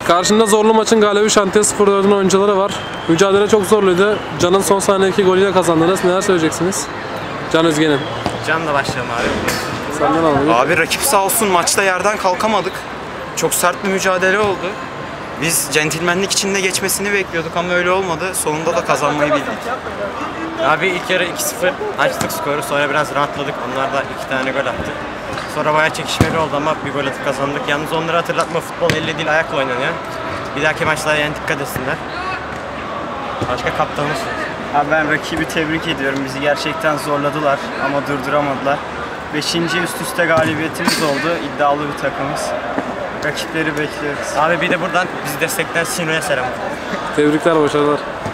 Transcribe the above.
Karşında zorlu maçın galibi Şantiye 04'ün oyuncuları var. Mücadele çok zorluydu. Can'ın son saniyedeki golüyle kazandınız. Neler söyleyeceksiniz? Can Özgen'in. Can'la başlayalım abi. Senden alalım. Abi rakip sağ olsun, maçta yerden kalkamadık. Çok sert bir mücadele oldu. Biz centilmenlik içinde geçmesini bekliyorduk ama öyle olmadı. Sonunda da kazanmayı bildik. Abi ilk yarı 2-0 açtık skoru, sonra biraz rahatladık. Onlar da 2 tane gol attı. Sonra bayağı çekişmeli oldu ama bir gol atıp kazandık. Yalnız onları hatırlatma, futbol elle değil ayakla oynanıyor. Bir dahaki maçlara yani dikkat etsinler. Başka kaptanımız. Abi ben rakibi tebrik ediyorum. Bizi gerçekten zorladılar ama durduramadılar. 5. üst üste galibiyetimiz oldu. İddialı bir takımız. Rakipleri bekliyoruz. Abi bir de buradan bizi destekleyen Sino'ya selam. Tebrikler, başarılar.